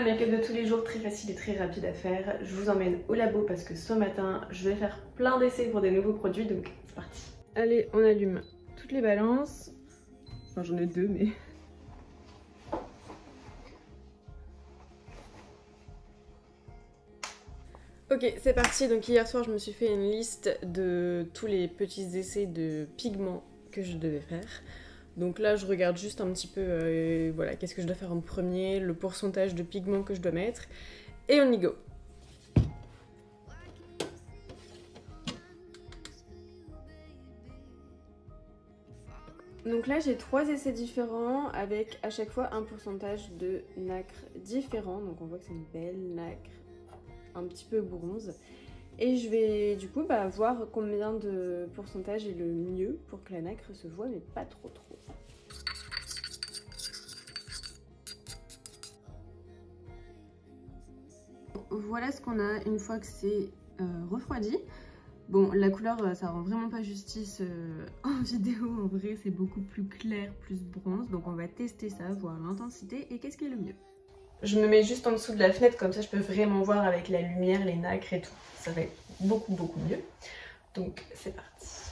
make-up de tous les jours, très facile et très rapide à faire. Je vous emmène au labo parce que ce matin, je vais faire plein d'essais pour des nouveaux produits, donc c'est parti. Allez, on allume toutes les balances. Enfin, j'en ai deux, mais... Ok, c'est parti. Donc hier soir, je me suis fait une liste de tous les petits essais de pigments que je devais faire. Donc là, je regarde juste un petit peu, voilà, qu'est-ce que je dois faire en premier, le pourcentage de pigments que je dois mettre, et on y go. Donc là, j'ai 3 essais différents avec à chaque fois un pourcentage de nacre différent. Donc on voit que c'est une belle nacre, un petit peu bronze. Et je vais du coup voir combien de pourcentage est le mieux pour que la nacre se voit, mais pas trop. Voilà ce qu'on a une fois que c'est refroidi. Bon, la couleur, ça rend vraiment pas justice en vidéo. En vrai, c'est beaucoup plus clair, plus bronze. Donc on va tester ça, voir l'intensité et qu'est-ce qui est le mieux. Je me mets juste en dessous de la fenêtre, comme ça je peux vraiment voir avec la lumière, les nacres et tout. Ça va être beaucoup mieux. Donc c'est parti.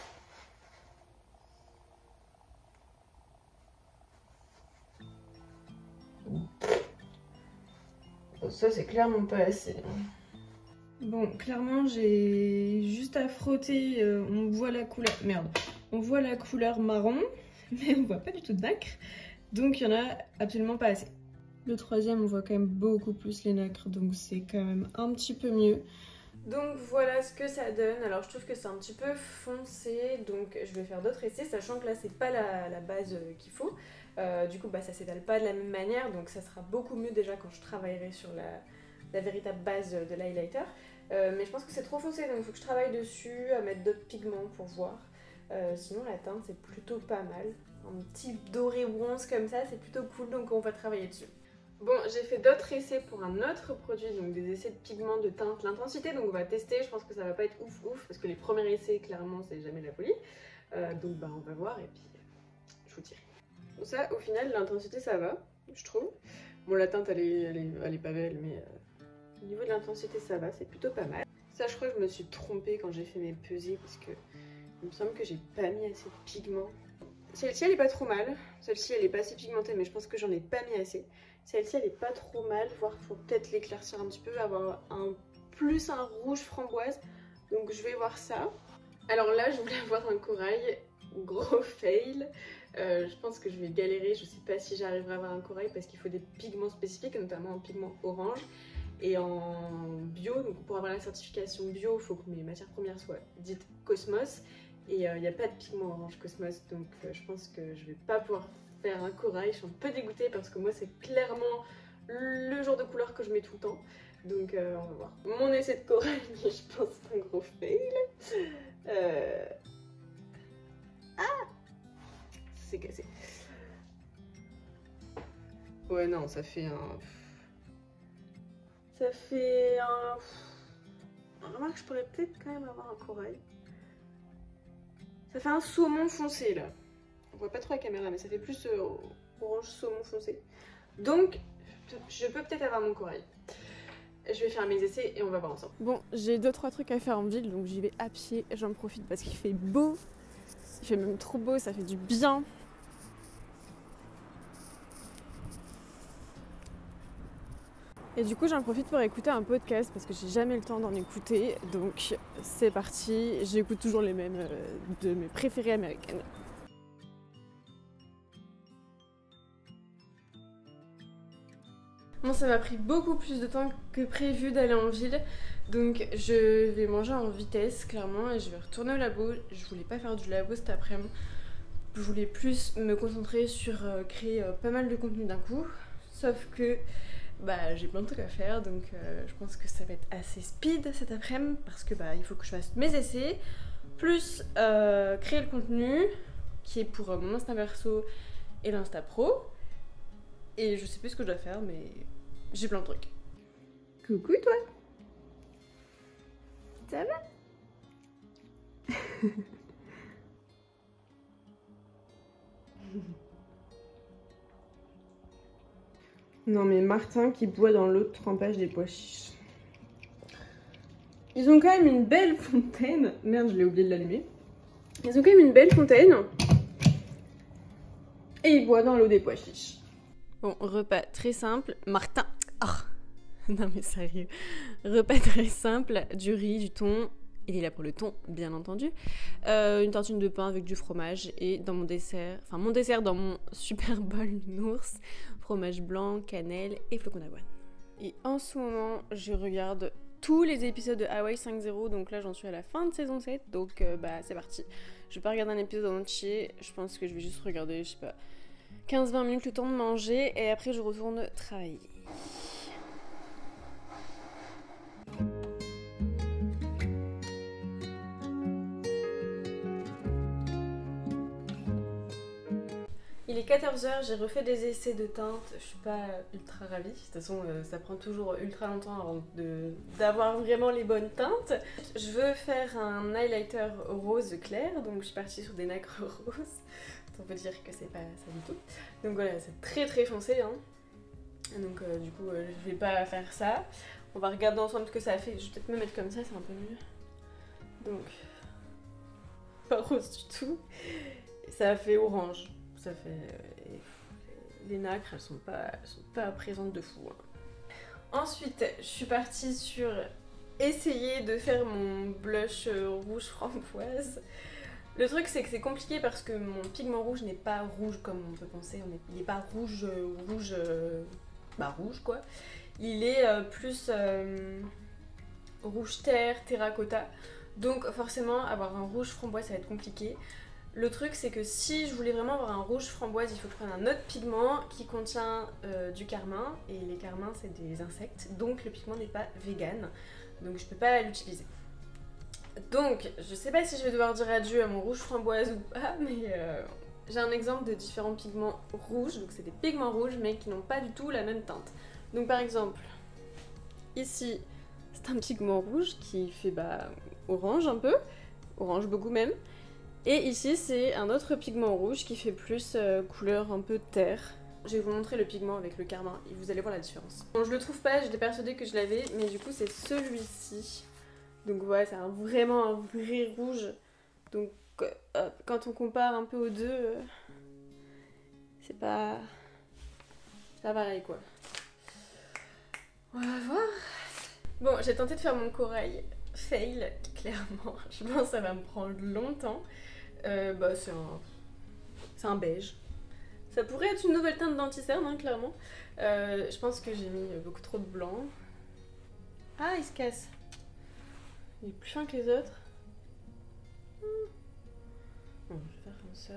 Ça c'est clairement pas assez. Bon, clairement j'ai juste à frotter, on voit la couleur... Merde. On voit la couleur marron, mais on voit pas du tout de nacre. Donc il y en a absolument pas assez. Le troisième, on voit quand même beaucoup plus les nacres, donc c'est quand même un petit peu mieux. Donc voilà ce que ça donne. Alors je trouve que c'est un petit peu foncé, donc je vais faire d'autres essais, sachant que là c'est pas la base qu'il faut. Du coup ça s'étale pas de la même manière, donc ça sera beaucoup mieux déjà quand je travaillerai sur la véritable base de l'highlighter. Mais je pense que c'est trop foncé, donc il faut que je travaille dessus, à mettre d'autres pigments pour voir. Sinon la teinte c'est plutôt pas mal. Un petit doré bronze comme ça, c'est plutôt cool, donc on va travailler dessus. Bon, j'ai fait d'autres essais pour un autre produit, donc des essais de pigments, de teinte, l'intensité, donc on va tester. Je pense que ça va pas être ouf, parce que les premiers essais, clairement, c'est jamais la folie. Donc on va voir et puis je vous dirai. Bon, ça, au final, l'intensité, ça va, je trouve. Bon, la teinte, elle est pas belle, mais au niveau de l'intensité, ça va, c'est plutôt pas mal. Ça, je crois que je me suis trompée quand j'ai fait mes pesées, parce que il me semble que j'ai pas mis assez de pigments. Celle-ci elle est pas trop mal, celle-ci elle est pas assez pigmentée mais je pense que j'en ai pas mis assez. Celle-ci elle est pas trop mal, voire faut peut-être l'éclaircir un petit peu, avoir un rouge framboise, donc je vais voir ça. Alors là je voulais avoir un corail, gros fail, je pense que je vais galérer, je sais pas si j'arriverai à avoir un corail parce qu'il faut des pigments spécifiques, notamment un pigment orange. Et en bio, donc pour avoir la certification bio, il faut que mes matières premières soient dites Cosmos. Et il n'y a pas de pigment orange Cosmos, donc je pense que je vais pas pouvoir faire un corail. Je suis un peu dégoûtée parce que moi c'est clairement le genre de couleur que je mets tout le temps. Donc on va voir. Mon essai de corail, je pense c'est un gros fail. Ah, c'est cassé. Ouais non, ça fait un... Ça fait un... Remarque, je pourrais peut-être quand même avoir un corail. Ça fait un saumon foncé là. On voit pas trop la caméra mais ça fait plus orange saumon foncé. Donc je peux peut-être avoir mon corail. Je vais faire mes essais et on va voir ensemble. Bon, j'ai 2-3 trucs à faire en ville donc j'y vais à pied. J'en profite parce qu'il fait beau. Il fait même trop beau, ça fait du bien. Et du coup j'en profite pour écouter un podcast parce que j'ai jamais le temps d'en écouter. Donc c'est parti, j'écoute toujours les mêmes de mes préférées américaines. Bon, ça m'a pris beaucoup plus de temps que prévu d'aller en ville, donc je vais manger en vitesse clairement et je vais retourner au labo. Je voulais pas faire du labo cet après-midi, je voulais plus me concentrer sur créer pas mal de contenu d'un coup, sauf que j'ai plein de trucs à faire, donc je pense que ça va être assez speed cet après-midi parce que il faut que je fasse mes essais, plus créer le contenu qui est pour mon Insta perso et l'Insta pro. Et je sais plus ce que je dois faire, mais j'ai plein de trucs. Coucou toi! Ça va? Non mais Martin qui boit dans l'eau de trempage des pois chiches. Ils ont quand même une belle fontaine. Merde, je l'ai oublié de l'allumer. Ils ont quand même une belle fontaine. Et ils boivent dans l'eau des pois chiches. Bon, repas très simple. Martin. Oh. Non mais sérieux. Repas très simple. Du riz, du thon. Il est là pour le thon, bien entendu. Une tartine de pain avec du fromage. Et dans mon dessert, enfin mon dessert dans mon super bol nounours, fromage blanc, cannelle et flocons d'avoine. Et en ce moment, je regarde tous les épisodes de Hawaii 5.0. Donc là, j'en suis à la fin de saison 7. Donc bah c'est parti. Je vais pas regarder un épisode en entier. Je pense que je vais juste regarder, je sais pas, 15-20 minutes le temps de manger. Et après, je retourne travailler. Il est 14h, j'ai refait des essais de teinte, je suis pas ultra ravie, de toute façon ça prend toujours ultra longtemps avant d'avoir vraiment les bonnes teintes. Je veux faire un highlighter rose clair, donc je suis partie sur des nacres roses, on peut dire que c'est pas ça du tout. Donc voilà, c'est très très foncé, hein. Donc du coup je vais pas faire ça. On va regarder ensemble ce que ça fait, je vais peut-être me mettre comme ça, c'est un peu mieux. Donc, pas rose du tout, ça fait orange. Ça fait... les nacres, elles sont pas présentes de fou. Hein. Ensuite, je suis partie sur essayer de faire mon blush rouge framboise. Le truc, c'est que c'est compliqué parce que mon pigment rouge n'est pas rouge comme on peut penser. Il n'est pas rouge, bah rouge quoi. Il est plus rouge terre, terracotta. Donc forcément, avoir un rouge framboise, ça va être compliqué. Le truc c'est que si je voulais vraiment avoir un rouge framboise, il faut que je prenne un autre pigment qui contient du carmin, et les carmins c'est des insectes, donc le pigment n'est pas vegan, donc je peux pas l'utiliser. Donc je sais pas si je vais devoir dire adieu à mon rouge framboise ou pas, mais j'ai un exemple de différents pigments rouges, donc c'est des pigments rouges mais qui n'ont pas du tout la même teinte. Donc par exemple, ici c'est un pigment rouge qui fait orange un peu, orange beaucoup même. Et ici c'est un autre pigment rouge qui fait plus couleur un peu terre. Je vais vous montrer le pigment avec le carmin et vous allez voir la différence. Bon, je le trouve pas, j'étais persuadée que je l'avais, mais du coup c'est celui-ci. Donc voilà, c'est vraiment un vrai rouge. Donc quand on compare un peu aux deux, c'est pas pareil quoi. On va voir. Bon, j'ai tenté de faire mon corail. Fail, clairement. Je pense que ça va me prendre longtemps. C'est un beige. Ça pourrait être une nouvelle teinte d'anti-cerne, hein, clairement. Je pense que j'ai mis beaucoup trop de blanc. Ah, il se casse. Il est plus fin que les autres. Bon, je vais faire comme ça.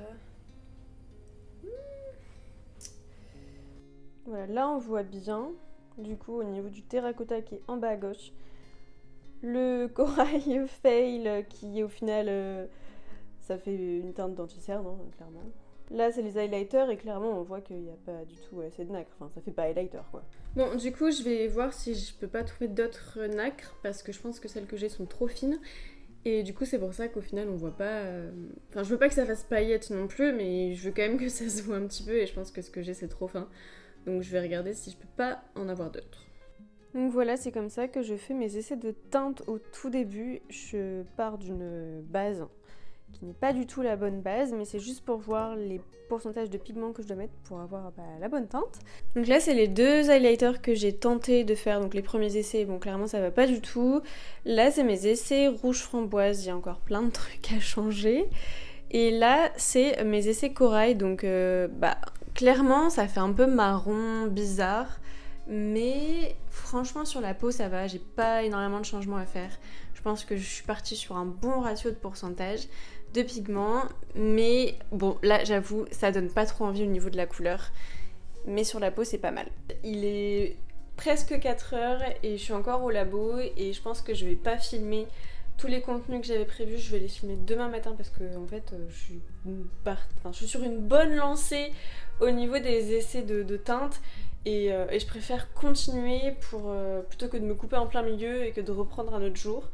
Voilà, là on voit bien, du coup, au niveau du terracotta qui est en bas à gauche, le corail fail qui au final ça fait une teinte d'anti-cerne, hein, clairement. Là c'est les highlighters et clairement on voit qu'il n'y a pas du tout assez de nacre, enfin ça fait pas highlighter quoi. Bon, du coup je vais voir si je peux pas trouver d'autres nacres parce que je pense que celles que j'ai sont trop fines. Et du coup c'est pour ça qu'au final on voit pas... Enfin je veux pas que ça fasse paillettes non plus, mais je veux quand même que ça se voit un petit peu et je pense que ce que j'ai c'est trop fin. Donc je vais regarder si je peux pas en avoir d'autres. Donc voilà, c'est comme ça que je fais mes essais de teinte au tout début. Je pars d'une base qui n'est pas du tout la bonne base, mais c'est juste pour voir les pourcentages de pigments que je dois mettre pour avoir la bonne teinte. Donc là, c'est les deux highlighters que j'ai tenté de faire, donc les premiers essais, bon clairement ça va pas du tout. Là, c'est mes essais rouge framboise, il y a encore plein de trucs à changer. Et là, c'est mes essais corail, donc clairement ça fait un peu marron bizarre. Mais franchement sur la peau ça va, j'ai pas énormément de changements à faire. Je pense que je suis partie sur un bon ratio de pourcentage de pigments. Mais bon là j'avoue ça donne pas trop envie au niveau de la couleur. Mais sur la peau c'est pas mal. Il est presque 4h et je suis encore au labo. Et je pense que je vais pas filmer tous les contenus que j'avais prévus. Je vais les filmer demain matin parce que en fait je suis sur une bonne lancée au niveau des essais de teinte. Et je préfère continuer plutôt que de me couper en plein milieu et que de reprendre un autre jour.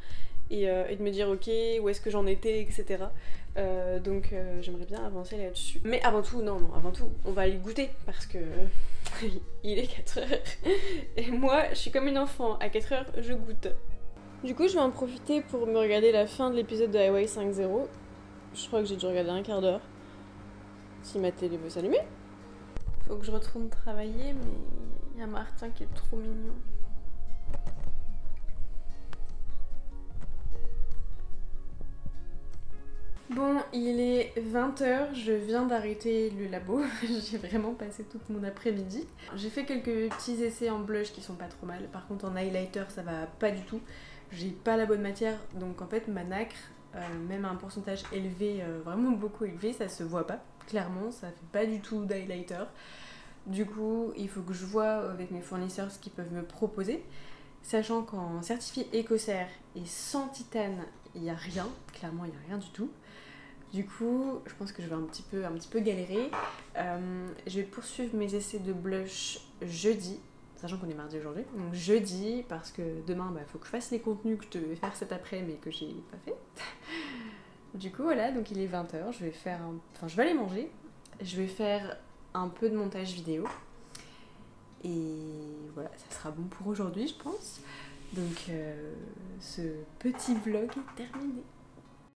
et de me dire ok où est-ce que j'en étais, etc. Donc j'aimerais bien avancer là-dessus. Mais avant tout, non, avant tout, on va aller goûter parce que il est 4h et moi je suis comme une enfant, à 4h je goûte. Du coup je vais en profiter pour me regarder la fin de l'épisode de Highway 5.0. Je crois que j'ai dû regarder un quart d'heure. Si ma télé veut s'allumer. Faut que je retourne travailler, mais il y a Martin qui est trop mignon. Bon, il est 20h, je viens d'arrêter le labo, j'ai vraiment passé tout mon après-midi. J'ai fait quelques petits essais en blush qui sont pas trop mal, par contre en highlighter ça va pas du tout. J'ai pas la bonne matière, donc en fait ma nacre, même à un pourcentage élevé, vraiment beaucoup élevé, ça se voit pas. Clairement, ça fait pas du tout d'highlighter. Du coup, il faut que je vois avec mes fournisseurs ce qu'ils peuvent me proposer. Sachant qu'en certifié Écossaire et sans titane, il n'y a rien. Clairement, il n'y a rien du tout. Du coup, je pense que je vais un petit peu galérer. Je vais poursuivre mes essais de blush jeudi, sachant qu'on est mardi aujourd'hui. Donc jeudi, parce que demain, il faut que je fasse les contenus que je devais faire cet après, mais que j'ai pas fait. Du coup, voilà, donc il est 20h. Je vais aller manger. Je vais faire un peu de montage vidéo. Et voilà, ça sera bon pour aujourd'hui, je pense. Donc, ce petit vlog est terminé.